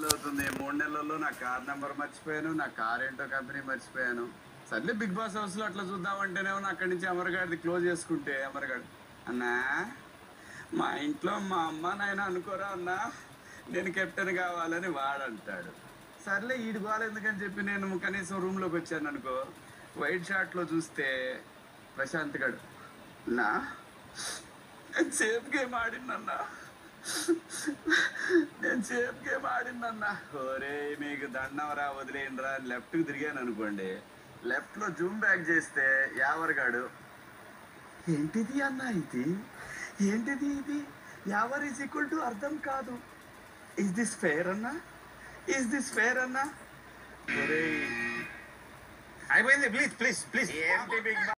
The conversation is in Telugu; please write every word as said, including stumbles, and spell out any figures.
నెలలు అవుతుంది. మూడు నెలల్లో నా కార్ నెంబర్ మర్చిపోయాను, నా కార్ ఏంటో కంపెనీ మర్చిపోయాను. సర్లే బిగ్ బాస్ హౌస్ లో అట్లా చూద్దామంటేనేమో అక్కడి నుంచి అమరగాడిది క్లోజ్ చేసుకుంటే అమరగాడు అన్నా మా ఇంట్లో మా అమ్మ నాయన అనుకోరా అన్నా నేను కెప్టెన్ కావాలని వాడంటాడు. సర్లే ఈడు గోల ఎందుకని చెప్పి నేను కనీసం రూమ్ లోకి వచ్చాను అనుకో. వైట్ షార్ట్ లో చూస్తే ప్రశాంత్ గడు నా నేను సేఫ్ గేమ్ ఆడినన్నా నేను సేఫ్ గేమ్ ఆడినన్నా ఓరే మీకు దండం రా వదిలేయండిరా లెఫ్ట్ కి తిరిగాను అనుకోండి. లెఫ్ట్ లో జూమ్ బ్యాక్ చేస్తే యావరగాడు ఏంటిది అన్నా ఇది ఏంటిది ఇది యావర్ ఈజ్ ఈక్వల్ టు అర్థం కాదు. ఇస్ దిస్ ఫేర్ అన్నా ఇస్ దిస్ ఫేర్ అన్నా ఒరే అయిపోయింది ప్లీజ్ ప్లీజ్ ప్లీజ్ ఏంటి బిగ్